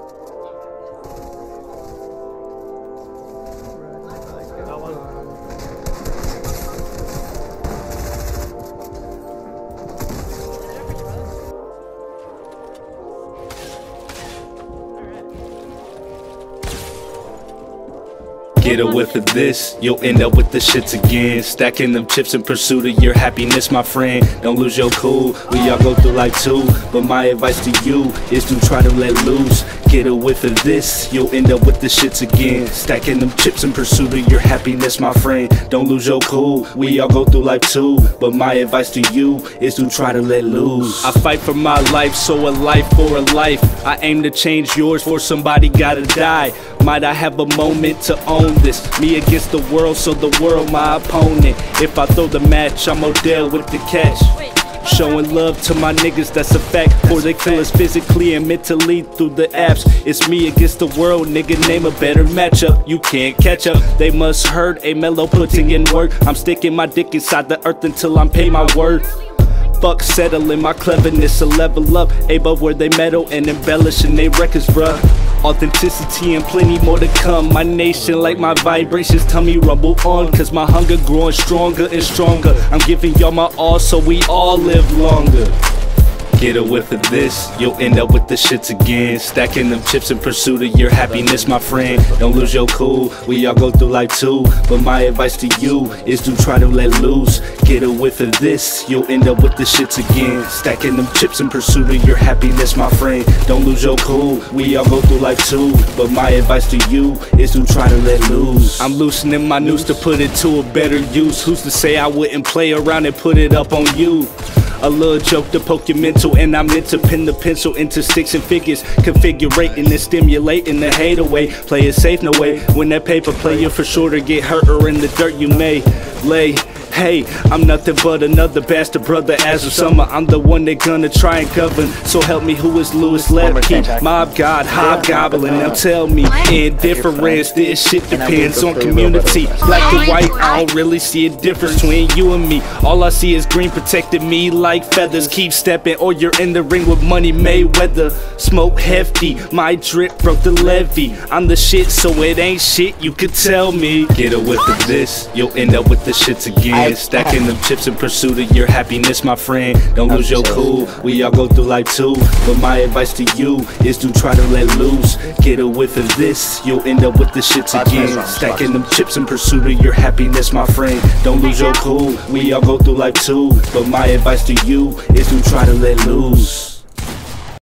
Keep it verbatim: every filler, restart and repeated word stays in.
Get a whiff of this, you'll end up with the shits again. Stacking them chips in pursuit of your happiness, my friend. Don't lose your cool, we all go through life too. But my advice to you is to try to let loose. Get a whiff of this, you'll end up with the shits again. Stacking them chips in pursuit of your happiness, my friend. Don't lose your cool, we all go through life too. But my advice to you is to try to let loose. I fight for my life, so a life for a life. I aim to change yours, for somebody gotta die. Might I have a moment to own this? Me against the world, so the world my opponent. If I throw the match, I'm Odell with the catch. Showing love to my niggas, that's a fact. For they kill us physically and mentally through the apps. It's me against the world, nigga, name a better matchup. You can't catch up, they must hurt. A mellow putting in work. I'm sticking my dick inside the earth until I'm paid my worth. Fuck settling, my cleverness a level up. Above where they meddle and embellishing they records, bruh. Authenticity and plenty more to come. My nation, like my vibrations, tell me rumble on. Cause my hunger growing stronger and stronger. I'm giving y'all my all so we all live longer. Get a whiff of this, you'll end up with the shits again. Stacking them chips in pursuit of your happiness, my friend. Don't lose your cool, we all go through life too. But my advice to you is to try to let loose. Get a whiff of this, you'll end up with the shits again. Stacking them chips in pursuit of your happiness, my friend. Don't lose your cool, we all go through life too. But my advice to you is to try to let loose. I'm loosening my noose to put it to a better use. Who's to say I wouldn't play around and put it up on you? A little joke to poke your mental, and I'm meant to pin the pencil into sticks and figures, configurating and stimulating the hate away. Play it safe, no way. When that paper player for sure to get hurt or in the dirt you may lay. Hey, I'm nothing but another bastard brother. As of summer, I'm the one they gonna try and govern. So help me, who is Louis Lepke? Mob God, hobgoblin. Now tell me, indifference, this shit depends on community. Black and white, I don't really see a difference between you and me. All I see is green protecting me like feathers. Keep stepping or you're in the ring with Money Mayweather. Smoke hefty, my drip broke the levee. I'm the shit, so it ain't shit, you could tell me. Get a whiff of this, you'll end up with the shits again. Stacking them chips in pursuit of your happiness, my friend. Don't lose your cool, we all go through life too. But my advice to you is to try to let loose. Get a whiff of this, you'll end up with the shits again. Stacking them chips in pursuit of your happiness, my friend. Don't lose your cool, we all go through life too. But my advice to you is to try to let loose.